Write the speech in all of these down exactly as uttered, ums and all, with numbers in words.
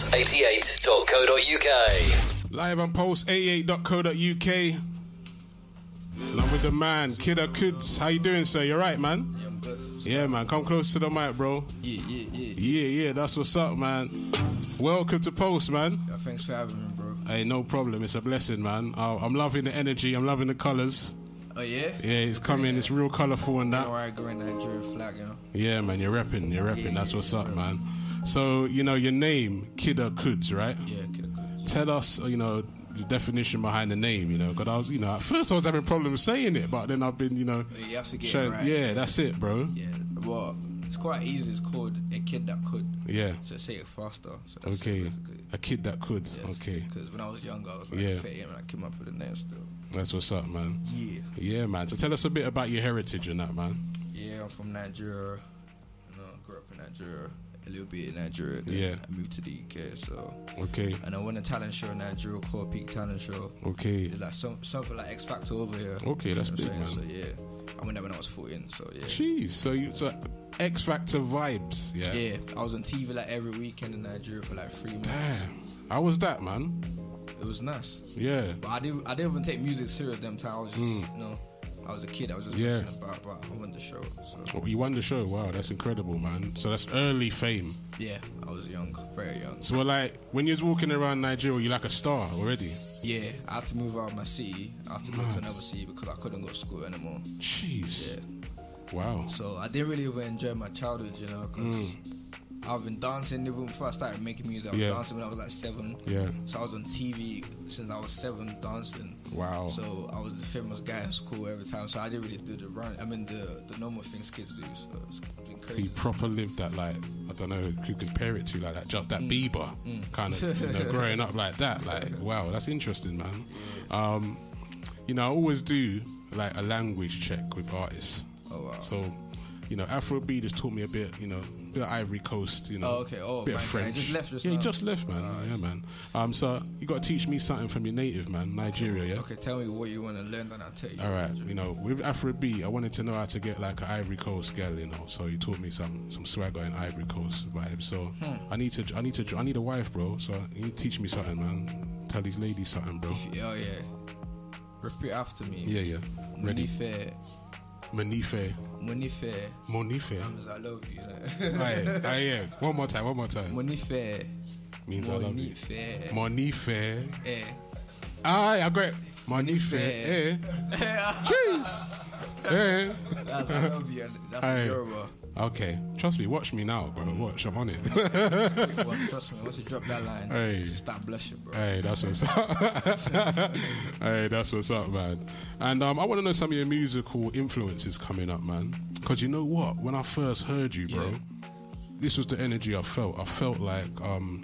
pulse eighty-eight dot co dot uk. Live on pulse eighty-eight dot co dot uk. I'm with the man, Kidda Kuds. How you doing, sir? You right, man? Yeah, I'm good. Yeah, man. Come close to the mic, bro. Yeah, yeah, yeah. Yeah, yeah. That's what's up, man. Welcome to Pulse, man. Yeah, thanks for having me, bro. Hey, no problem. It's a blessing, man. Oh, I'm loving the energy. I'm loving the colours. Oh, yeah? Yeah, it's coming. It's real colourful and that. You know, I go in Nigerian flag, you know? Yeah, man. You're repping. You're repping. Yeah, That's yeah, what's yeah, up, bro. man. So, you know, your name, Kidda Kuds, right? Yeah, Kidda Kuds. Tell us, you know, the definition behind the name, you know, because I was, you know, at first I was having problems saying it, but then I've been, you know, You have to get showing, it right. yeah, that's it, bro. Yeah, well, it's quite easy. It's called A Kid That Could. Yeah. So say it faster. So that's Okay. it, basically. A kid that could. Yes, Okay. Because when I was younger, I was like Yeah. thirty and I came up with a name still. That's what's up, man. Yeah. Yeah, man. So tell us a bit about your heritage and that, man. Yeah, I'm from Nigeria. You know, I grew up in Nigeria. A little bit in Nigeria. Then Yeah. I moved to the U K, so. Okay. And I won a talent show in Nigeria called Peak Talent Show. Okay. It's like some, something like X Factor over here. Okay, that's You know what I'm big, saying? So yeah, I went there when I was fourteen. So yeah. Jeez. So you so X Factor vibes, yeah. Yeah, I was on T V like every weekend in Nigeria for like three months. Damn. How was that, man? It was nice. Yeah. But I didn't, I didn't even take music serious them time. I was just, you know, I was a kid. I was just Yeah. listening about, but I won the show. So Oh, you won the show. Wow, that's incredible, man. So that's early fame. yeah, I was young, very young. So we're like, when you was walking around Nigeria, you like a star already. Yeah, I had to move out of my city. I had to move to Mad. another city because I couldn't go to school anymore. Jeez. Yeah. Wow. So I didn't really even enjoy my childhood, you know, because I've been dancing even before I started making music. I was Yeah. dancing when I was like seven. Yeah. So I was on T V since I was seven dancing. Wow. So I was the famous guy in school every time. So I didn't really do the run. I mean the the normal things kids do. So it's been So crazy. you proper lived that, like, I don't know who you compare it to, like that, just that Bieber kind of, you know, growing up like that. Like, wow, that's interesting, man. Um, you know, I always do like a language check with artists. Oh wow. So, you know, Afrobeat has taught me a bit, you know, a bit of Ivory Coast, you know. Oh, okay. Oh, a bit my of God. French. He just left just yeah, he now. just left, man. Yeah, man. Um, so you got to teach me something from your native, man, Nigeria, yeah? Okay, tell me what you want to learn, and I'll tell you. All right, you know, with Afrobeat, I wanted to know how to get like an Ivory Coast girl, you know. So he taught me some some swagger and Ivory Coast vibe. So I need to, I need to, I need a wife, bro. So you need to teach me something, man. Tell these ladies something, bro. Oh yeah. Repeat after me. Yeah, yeah. Ready? Monife. Monife, Monife. Monife. I love you. you know. Aye, aye, yeah. One more time, one more time. Monife. Means I love you. Monife. Monife. Eh. Aye, I got it. Monife. Eh. Jeez. Eh. That's I love you. That's Aye. Yoruba. Okay, trust me. Watch me now, bro. Watch, I'm on it. Quick one, trust me. Once you drop that line, Hey. just start blushing, bro. Hey, that's what's up. Hey, that's what's up, man. And um, I want to know some of your musical influences coming up, man. Because you know what? When I first heard you, bro, Yeah. this was the energy I felt. I felt like um,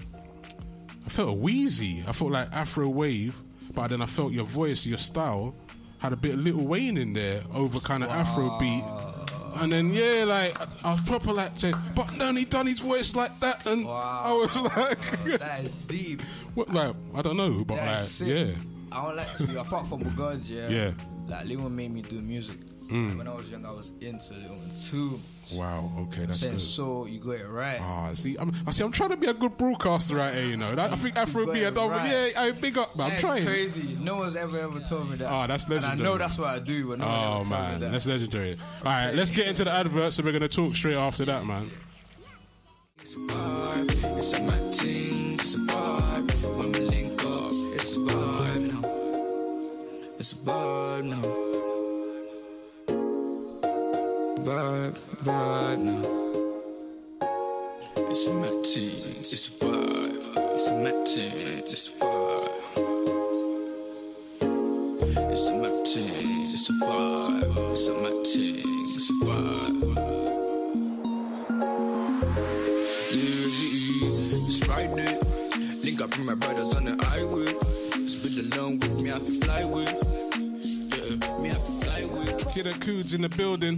I felt wheezy. I felt like Afro wave, but then I felt your voice, your style had a bit of Lil Wayne in there over kind of Afro beat. And then yeah, like I was proper like saying, but then he done his voice like that, and Wow. I was like, Oh, that is deep. what, like I don't know, but That like is sick. yeah, I don't like to be apart from Bugods, yeah. Yeah. Like Lil Wayne made me do music. When I was young, I was into Lil Wayne too. wow, okay, that's Saying good. so, you got it right. Ah, see, I'm, I see, I'm trying to be a good broadcaster right here, you know. I think Afro got B, I it don't, right. yeah, I big up, man. I'm That's trying. crazy. No one's ever ever told me that. Ah, that's And I legendary. know that's what I do, but no one Oh ever told me man, that. that's legendary. All right, let's get into the adverts, and we're gonna talk straight after that, man. It's a vibe, it's a mad thing, it's a vibe. When we link up, it's a vibe now. It's a vibe now. Vibe, vibe now. It's a mad thing, it's a vibe. It's a mad thing, it's a vibe. It's a mad thing, it's a vibe. It's a mad thing, it's a vibe. Yeah, it's Friday. Link up with my brothers on the highway. Spin along with me, I have to fly with. Yeah, me have to fly with. Kidda Kuds in the building.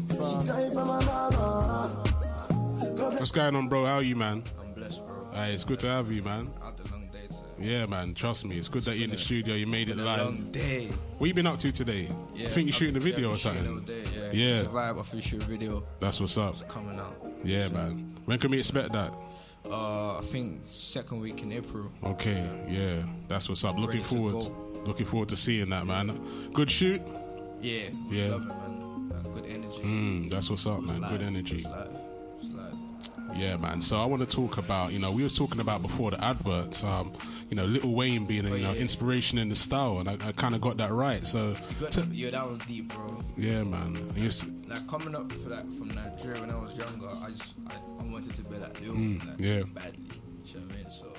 What's going on, bro? How are you, man? I'm blessed, bro. Hey, it's good to have you, man. Out the long day today. Yeah, man. Trust me, it's good that you're in the studio. You made it Been a live. long day. What you been up to today? Yeah, I think you're shooting a I've- video yeah, or been shooting something. all day, yeah. Yeah. Survive official video That's what's up. coming out. Yeah, man. When can we expect that? Uh, I think second week in April. Okay, yeah, that's what's up. Looking Ready to forward, go. looking forward to seeing that, man. Good shoot. Yeah, Yeah. love it, man. Like, good energy. Mm, that's what's up, man. It's Good live. energy. It's live. It's live. Yeah, man. So I want to talk about, you know, we were talking about before the adverts, um, you know, Lil Wayne being, a, Oh, you know, yeah. inspiration in the style, and I, I kind of got that right. So, You got, t- yeah, that was deep, bro. yeah, man. Yes, Like coming up for, like, from Nigeria when I was younger, I just I, I wanted to be like Lil, Mm, like, yeah. badly. You know what I mean? So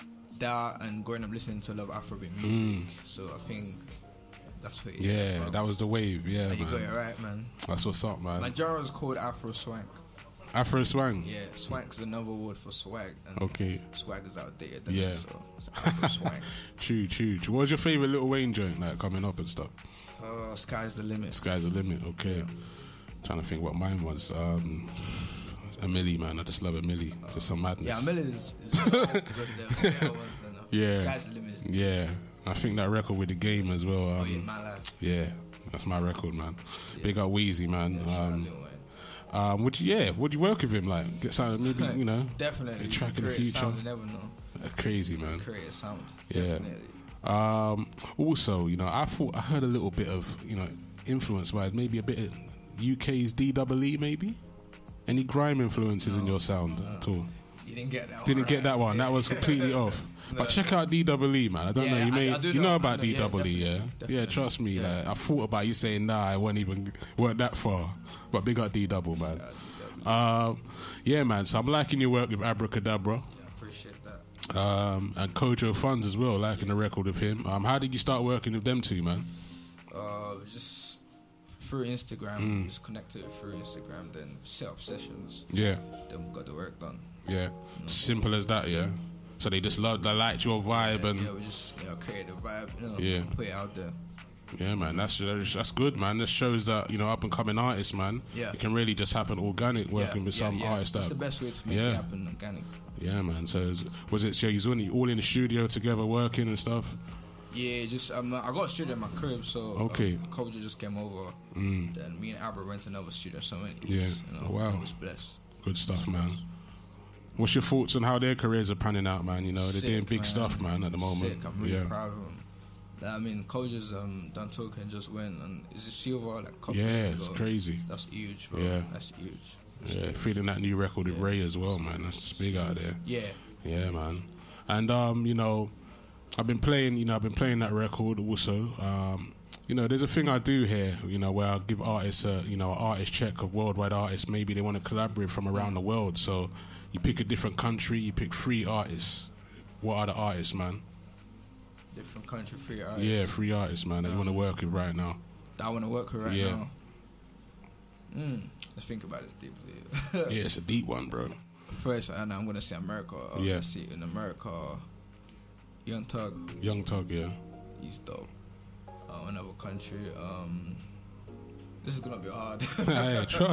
that and growing up listening to a lot of Afrobeat music. Mm. So I think that's what. It yeah, is, bro. that was the wave. Yeah, And you got man. it right, man. That's what's up, man. My genre is called Afro Swank. Afro swang. Yeah, swank's another word for swag. And Okay. swag is outdated. isn't Yeah. it? So it's Afro Swank. True, true, true. What was your favorite Lil Wayne joint, like coming up and stuff? Uh, sky's the limit. Sky's the limit. Okay. Trying to think what mine was. Um, a Millie, man. I just love a Millie. Just some madness. Yeah, Miller is. is good, the better ones than, uh, Yeah. Sky's the limit. Yeah, I think that record with the game as well. Um, Oh yeah, my life. yeah, that's my record, man. Big up Wheezy, man. Shout out Um, Lil Wayne. um, would you, yeah, would you work with him? Like, get something, maybe you know, Definitely. a track in the Create future. Sound, you never know. Uh, crazy, man. Create a sound. Yeah. Definitely. Um, also, you know, I thought I heard a little bit of, you know, influence-wise, maybe a bit of U K's D E E, maybe. Any grime influences in your sound at all? You didn't get that one. Didn't get right. that one. That was completely off. But check out D E E, man. I don't Yeah, know. You I- may I do you know- know I about know, D E yeah, E, definitely, yeah. Yeah, definitely. trust me. Yeah. Like, I thought about you saying nah, I weren't even weren't that far. But big up D E E, man. Um, yeah, man. So I'm liking your work with Abracadabra. Yeah, I appreciate that. Um, and Kojo Funds as well, liking the record with him. Um, how did you start working with them two, man? Uh, just through Instagram, Mm. just connected through Instagram, then set up sessions, Yeah, then we got the work done. yeah. Simple as that, yeah. So they just loved, they liked your vibe, yeah, and yeah, we just you know, create a vibe, you know, Yeah. put it out there. yeah, man, that's that's good, man. This shows that, you know, up and coming artists, man, Yeah. it can really just happen organic working yeah, with yeah, some yeah. artists. That's that, the best way to make Yeah. it happen organic. yeah, man. So is- was it so you was only all in the studio together working and stuff? Yeah, just um, I got a studio in my crib, so Okay. um, Kojo just came over. Mm. Then me and Abra went to another studio, so it, Yeah. you know, Oh, wow. I was blessed. Good stuff, man. What's your thoughts on how their careers are panning out, man? You know, they're Sick, doing big man. stuff, man, at the moment. Sick, I'm really yeah. proud of him. I mean, Kojo's um, done token just went, and is it Silver like a couple Yeah, years it's ago? crazy. That's huge, bro. Yeah. That's huge. Yeah, feeling that new record with Ray as well, man. That's big out there. Yeah, Yeah, man. And um, you know, I've been playing. You know, I've been playing that record also. Um, you know, there's a thing I do here. You know, where I give artists a you know an artist check of worldwide artists. Maybe they want to collaborate from around the world. So you pick a different country. You pick three artists. What are the artists, man? different country, free artists. Yeah, three artists, man. That you want to work with right now. that I want to work with right Yeah. now. Mm, let's think about this deeply. Yeah, it's a deep one, bro. First, and I'm gonna say America. Yeah. Obviously, in America, Young Tug, Young Tug, yeah. he's dope. Uh, another country, um, this is gonna be hard. Hey, try.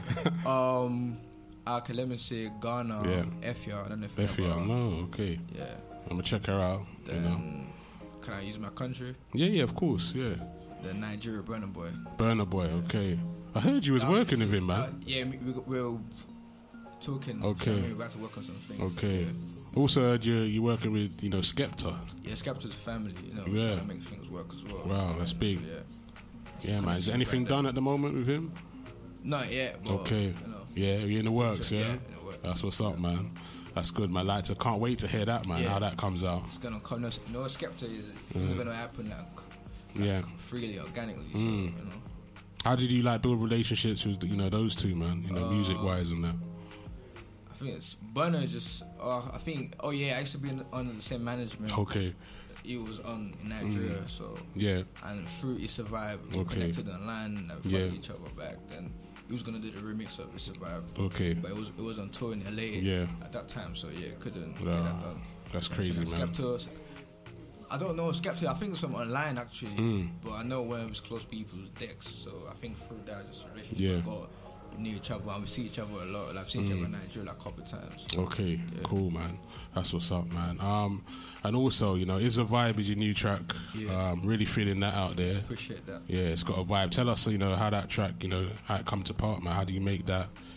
um, okay, let me say Ghana, Yeah. Efia. I don't know if you F know yeah, about- no, okay. Yeah. I'm gonna check her out. Then, You know. can I use my country? Yeah, yeah, of course, yeah. The Nigeria Burner Boy. Burner Boy, okay. I heard you was That working was- with him, man. uh, yeah, we, we, we're talking. Okay. So we're about to work on some things. Okay. Yeah, Also heard you you working with, you know, Skepta. yeah Skepta's family, you know, Yeah. trying to make things work as well. Wow, that's big. Yeah. Yeah, man. Is there anything done at the moment with him? Not yet, but, Okay. you know. Yeah, you're in the works, yeah? Yeah, in the works. That's what's up, man. That's good, man. Like, I can't wait to hear that, man, Yeah. how that comes out. It's gonna come. No, no Skepta is it's gonna happen like, like Yeah. freely, organically. So, Mm. you know, How did you, like, build relationships with, you know, those two, man? You know, Uh, music-wise and that. I think it's Burner. Just uh, I think. Oh yeah, I used to be in, under the same management. Okay. He was on in Nigeria, so Yeah. and through It Survived, we Okay. connected online and we Yeah. followed each other back. Then he was gonna do the remix of It Survived, Okay. but it was it was on tour in L A Yeah. at that time, so yeah, couldn't get Nah, that done. That's crazy, And man. Skepta, I don't know Skepta. I think it's from online actually, Mm. but I know when it was close people's decks. So I think through that just relationship Yeah. we got we knew each other and we see each other a lot. Like, I've seen each other in Nigeria like a couple of times. Okay, cool, man. That's what's up, man. Um, and also, you know, Is a Vibe is your new track. Yeah. Um, really feeling that out there. Appreciate that. Yeah, it's got a vibe. Tell us, you know, how that track, you know, how it come to part, man. How do you make that?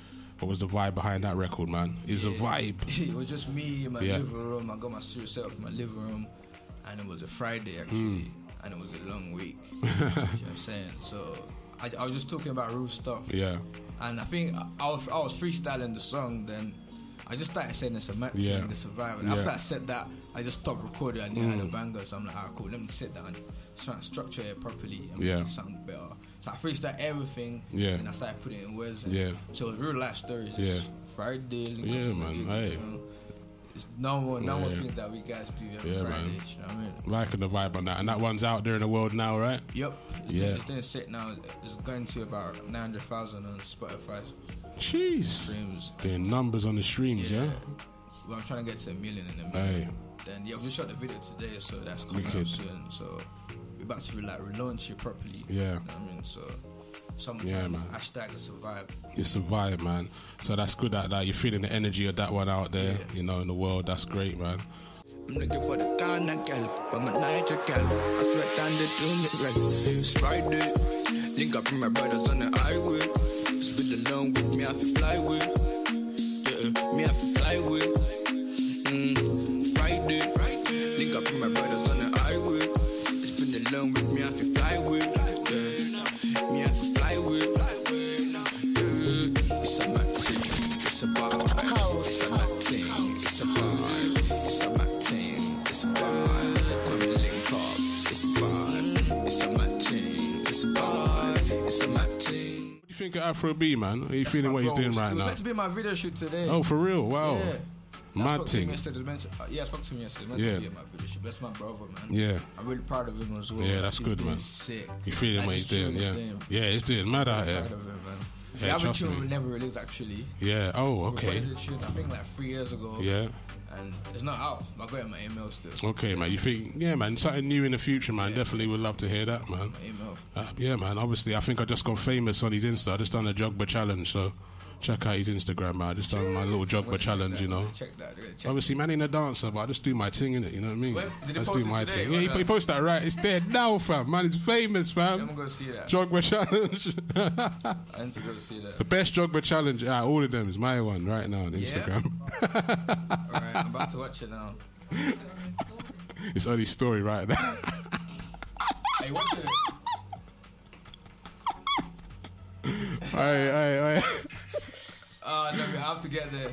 What was the vibe behind that record, man? It's yeah, a vibe. It was just me in my Yeah. living room. I got my studio set up in my living room, and it was a Friday actually, Hmm. and it was a long week. You know what I'm saying? So I, I was just talking about real stuff. Yeah. And I think I, I was I was freestyling the song. Then I just started saying it's a match Yeah. and the survival. And Yeah. after I said that, I just stopped recording. I knew I had a banger, so I'm like, alright, cool. Let me sit down, try and structure it properly, and Yeah. make it sound better. So I freestyled everything, Yeah. and I started putting it in words. And Yeah. So it was real life stories. Yeah. Friday, link Yeah, up with man, Jiggy, hey. you know. It's normal, normal Yeah. things that we guys do every Yeah, Friday. man. You know what I mean? Liking the vibe on that. And that one's out there in the world now, right? Yep. It's Yeah. doing- It's doing sick now. It's going to about nine hundred thousand on Spotify Jeez. streams. Doing numbers on the streams, yeah? Well, I'm trying to get to a million in a minute. Hey. Then yeah, we just shot the video today, so that's coming Wicked. out soon. So we're about to like relaunch it properly. Yeah. You know what I mean? So sometime Yeah, man. hashtag the survive. It's a vibe, man. So that's good that, that you're feeling the energy of that one out there, Yeah. you know, in the world. That's great, man. I'm looking for the Ghana girl, but my Niger girl, I swear down they do me right. It's Friday, think I bring my brothers on the highway. Spend along with me, I have to fly with. Yeah, me I have to fly with. Mm, Friday, think I bring my brothers on the highway. Spend along with me, I have to fly with. Yeah, me I have to fly with. Yeah, it's a mad thing, it's a bar. It's a mad thing, it's a bar. It's a mad thing, it's a vibe. When we link up, it's a vibe. It's a mad thing, it's a vibe. It's a mad thing. What do you think of Afro B, man? Are you feeling what he's doing right It was now? meant to be my video shoot today. Oh, for real? Wow. Yeah. I Mad spoke to him thing. yesterday. It was meant to- uh, Yeah, I spoke to him yesterday. It was Yeah. meant to be in my video shoot. That's my brother, man. Yeah. I'm really proud of him as well. Yeah, Like, that's he's good, doing man. Sick. You feeling Like, what he's just chilling doing, yeah. with him. Yeah, he's doing mad out here. Proud of him, man. Yeah, the other trust tune me. we never released actually. Yeah, oh, We okay. recorded the tune, I think like three years ago. Yeah. And it's not out. But I got it in my email still. Okay, man. You think, yeah, man, something new in the future, man. Definitely would love to hear that, man. My email. Uh, yeah, man. Obviously, I think I just got famous on his Insta. I just done a Jogba challenge, so check out his Instagram, man. I just done my little Jogba challenge, you know. Check that. Check Obviously, man, ain't a dancer, but I just do my thing, innit? You know what I mean? When- did he Let's post do it my today thing. or Yeah, he, not? he posted that right. It's there now, fam. Man, it's famous, fam. I'm gonna go see that. Jogba challenge. I need to go see that. The best Jogba challenge out of all of them is my one right now on Instagram. Alright, I'm about to watch it now. It's on his story right now. Hey, watch it. Aye, aye, aye. Uh, no, I have to get there.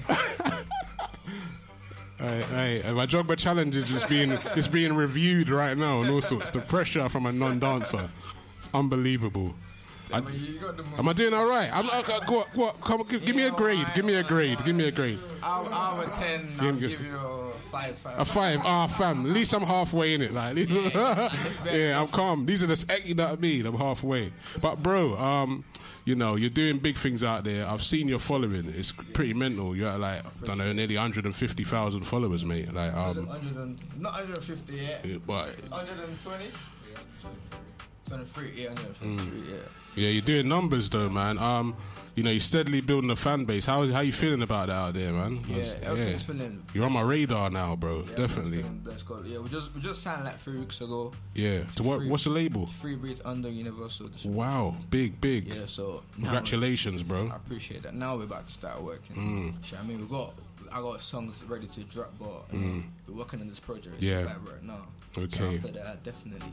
Aye, aye. And my Jogba challenge is just being it's being reviewed right now and all sorts. The pressure from a non-dancer, it's unbelievable. I mean, you got the Am I doing all right? I'm, okay, go, go, come, give, give me a grade. Give me a grade. Give me a grade. Out, out of ten, I'll me give a- you a five, five. A five. Ah, fam. At least I'm halfway in it. Like, yeah, I'm calm. These are the, you know what I mean? I'm halfway. But bro, um, you know, you're doing big things out there. I've seen your following. It's pretty mental. You're at like, I don't know, nearly one hundred fifty thousand followers, mate. Like, um, one hundred and, not one hundred fifty yet. but one hundred twenty? twenty-three, yeah, one hundred fifty-three, yeah. yeah, you're doing numbers though, man. Um, you know, you're steadily building a fan base. How how you feeling about that out there, man? Yeah, That's- everything's feeling. You're on my radar now, bro. Yeah, Definitely. feeling blessed, 'cause, yeah, we just we just signed like three weeks ago. Yeah. So what, what's the label? Free beats under Universal distribution. Wow, big, big. Yeah, so now Congratulations, bro. I appreciate that. Now we're about to start working. Mm. Shit, I mean, we got I got songs ready to drop, but Mm. we're working on this project. Yeah. Survive right now. Okay. So after that, definitely.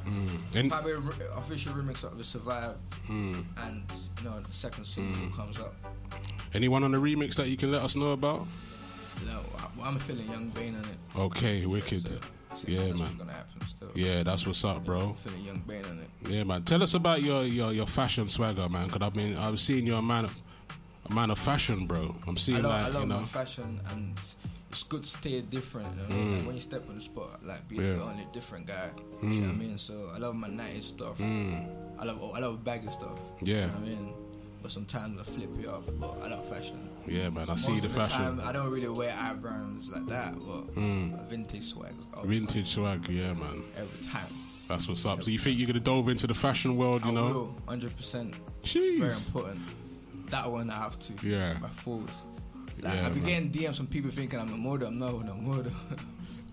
And Probably a re- official remix of the Survive, Mm. and you know the second single comes up. anyone on the remix that you can let us know about? You know, I, I'm feeling Young Bane on it. Okay, wicked. So, so Yeah, that's man. what's gonna happen still. Yeah, that's what's up, bro. I'm feeling Young Bane on it. Yeah, man. Tell us about your your, your fashion swagger, man. Because I've been I've seen you're a man of a man of fashion, bro. I'm I seeing love, like I love you know. my fashion, and it's good to stay different. You know? Like when you step on the spot, like be Mm. Yeah. the only different guy. You know what I mean? So I love my nineties stuff. I love I love baggy stuff. Mm. Yeah. You know what I mean? But sometimes I flip it up. But I love fashion. Yeah, man. I Most see of the fashion. Time, I don't really wear eye brands like that, but vintage swag. is always Vintage swag, yeah, man. every time. That's what's up. So you think you're gonna dove into the fashion world, you I know? will, one hundred percent. Jeez. Very important. That one I have to. Yeah. By force. Like, Yeah, I be man. getting D Ms from people thinking I'm a model. I'm not a model.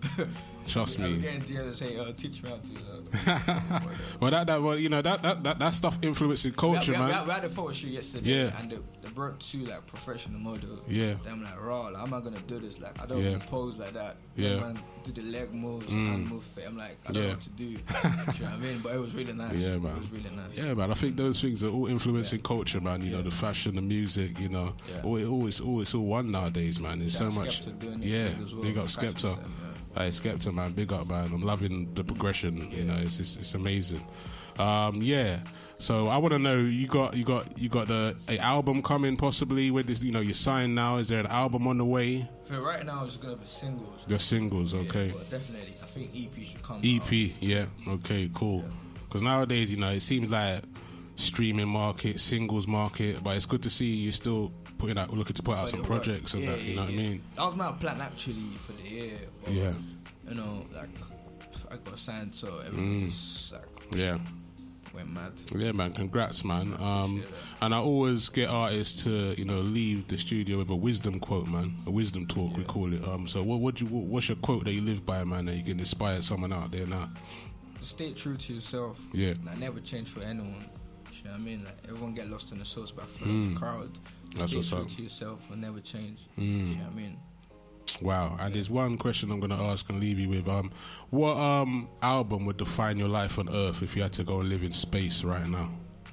Trust I'm me. getting D Ms saying, uh, teach me how to. Uh, Well, that that well, you know that that that, that stuff influencing culture, we, had, we, man. had, we had a photo shoot yesterday, Yeah. and they, they brought two like professional models. Yeah. Then I'm like, raw, like, how am I gonna do this? Like, I don't Yeah. pose like that. Yeah. Man, do the leg moves and move fit. I'm like, I don't Yeah. know what to do. Do you know what I mean? But it was really nice. Yeah, man. It was really nice. Yeah, man. I think those things are all influencing culture, man. You know, the fashion, the music. You know, Yeah. all, it all it's all it's all one nowadays, man. There's so Yeah, much. Skepta doing it Yeah, big as well, big up fashion Skepta. sense, Hey, Skepta, man. Big up, man. I'm loving the progression. You know, it's it's, it's amazing. Um, yeah. So I want to know, you got you got you got the a album coming possibly with this. You know, you're signed now. Is there an album on the way? For right now, it's gonna be singles. The singles, okay. Yeah, but definitely, I think E P should come. E out. P, yeah, okay, cool. Because nowadays, you know, it seems like streaming market, singles market, but it's good to see you still putting out, looking to put out But some it projects worked. and Yeah, that. You yeah, know what I yeah. mean? That was my plan actually for the year. But, Yeah. You know, like I got signed, so everything just like Yeah. went mad. Yeah, man. Congrats, man. Um, Appreciate and I always get artists to, you know, leave the studio with a wisdom quote, man. A wisdom talk, we call it. Um, so what, what you, what's your quote that you live by, man? That you can inspire someone out there now? Stay true to yourself. Yeah. Like, never change for anyone. You know what I mean? Like, everyone get lost in the sauce by following the crowd. Mm. That's Stay what's true up. Mm. to yourself and never change. You know what I mean? Wow. And there's one question I'm going to ask and leave you with. Um, what um album would define your life on Earth if you had to go and live in space right now?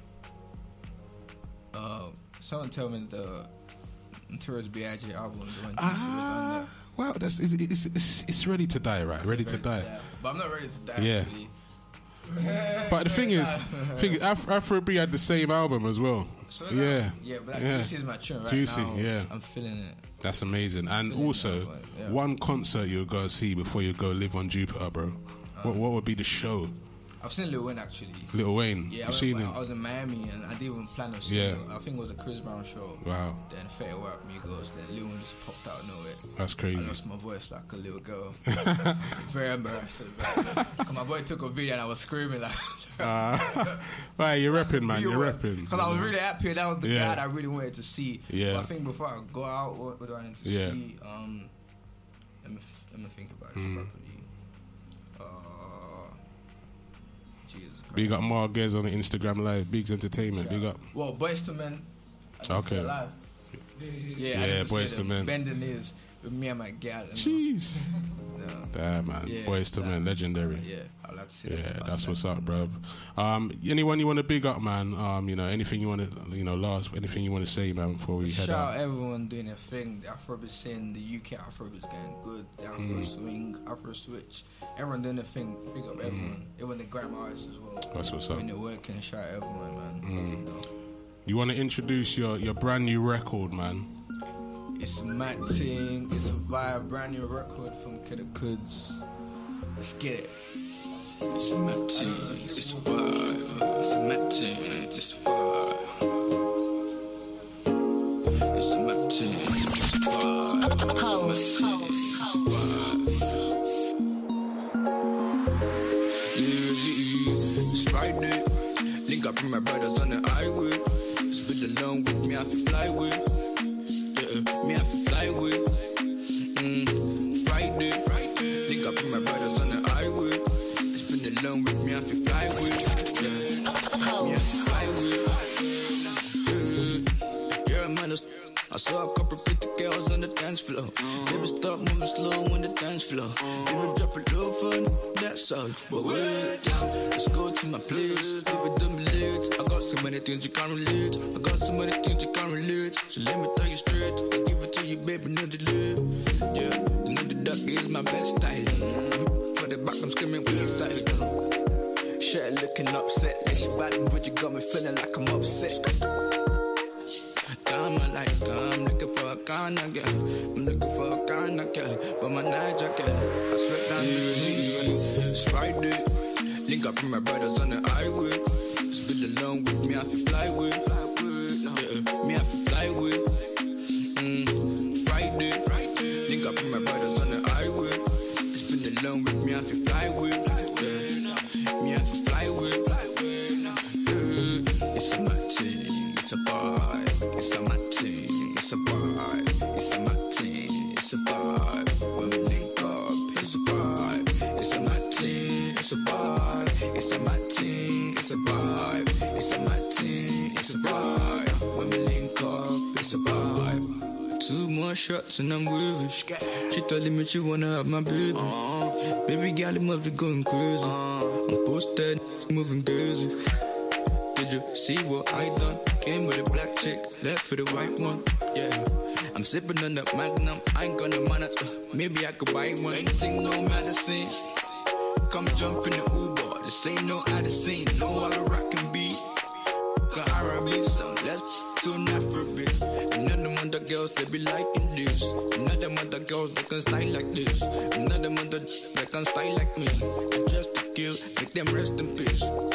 Uh, someone tell me the Notorious B I G album, the one Jesus was on there. Well, that's it's, it's, it's, it's ready to die, right? Ready to die. But I'm not ready to die. Yeah. Really. But the thing is, thing is Af- Afrobeat had the same album as well. So Yeah. that- yeah, but like, Yeah. Juicy is my tune right Juicy, now. yeah. I'm feeling it. That's amazing. And Feeling also, that, but, yeah. one concert you'll go and see before you go live on Jupiter, bro. What, what would be the show? I've seen Lil Wayne actually. Lil Wayne. Yeah, I, You've seen went, him? I was in Miami and I didn't even plan on seeing Yeah. it. I think it was a Chris Brown show. Wow. Then Fate White Migos. Then Lil Wayne just popped out of nowhere. That's crazy. I lost my voice like a little girl. Very embarrassing. Cause my boy took a video and I was screaming like. Uh, right, you're repping, man. You're repping. Because I was really happy. That was the Yeah. guy that I really wanted to see. Yeah. But I think before I go out, what, what do I need to Yeah. see? Um, let me let me think about it Mm. properly. Uh, Jesus Christ. Big up Marquez on the Instagram Live. Biggs Entertainment. Big up. Well, Boyz two Men. Okay. Live. Yeah, Yeah, I need to Boyz see two them Men. Bend the knees with me and my gal. and, Jeez. uh, Damn, man. Yeah, Boys to that- men, legendary. Yeah, I'd like to see Yeah, that. that's what's up, bro. Um, anyone you want to big up, man? Um, you know, anything you want to, you know, last, anything you want to say, man, before we head Shout out out? everyone doing their thing. The Afrobeat scene, the U K Afrobeat's getting good. The Afro Mm. swing, Afro switch. Everyone doing their thing. Big up everyone. Even the grime artists as well. Mm. That's what's up. Doing their work and shout out everyone, man. Mm. You know. You want to introduce your, your brand new record, man? It's a mad thing. It's a vibe. Brand new record from Kid Kuds. Let's get it. It's a mad thing, it's a vibe. It's a mad thing, it's a vibe. It's a mad thing, it's a vibe. It's a mad thing, it's a vibe. Yeah, it's Friday. Link up with my brothers on the highway. Spit along with me, I have to fly with. Yeah, me I have to fly with. Mm, Friday. Link up with my brothers on the highway. Spin along with me, I have to fly with. Yeah, me I have to fly with. Yeah, yeah, man, it's- I saw a couple pretty girls on the dance floor. Baby, start moving slow on the dance floor. Baby, drop a low fun, that's all. But wait, let's go to my place. Baby, do me late. I got so many things you can't relate. I got so many things you can't relate. So let me tell you straight. I give it to you, baby, no delay. Yeah, you know the duck is my best style. For the back, I'm screaming with side. Shit, looking upset. Yeah, she bad, but you got me feeling like I'm upset. I'm like, I'm looking for a kind of girl. I'm looking for a kind of girl. But my Niger girl, I swear down the knee. It's Friday. Link up with my brothers on the highway. Spit along with me, I have to fly with. Yeah, me I have to fly with. Mm, Friday. Link up with my brothers on the highway. Spit along with me, I have to fly with. Yeah, me I have to fly with. Yeah, it's a mad thing, it's a vibe. It's a mad thing, it's a vibe. It's a mad thing, it's a vibe. When we link up, it's a vibe. shots and I'm with it. She telling me she wanna have my baby. Uh-huh. Baby girl, it must be going crazy. Uh-huh. I'm posted, moving crazy. Did you see what I done? Came with a black chick, left for the white one. Yeah, I'm sipping on the Magnum. I ain't gonna manage. Uh, maybe I could buy one. Anything, no medicine. Come jump in the Uber. This ain't no Addison. No other rock and beat. Got R and B song. Let's tune that for a bit. None of mother girls they be liking this. None of mother girls that can style like this. None of mother that can style like me. I just to kill, make them rest in peace.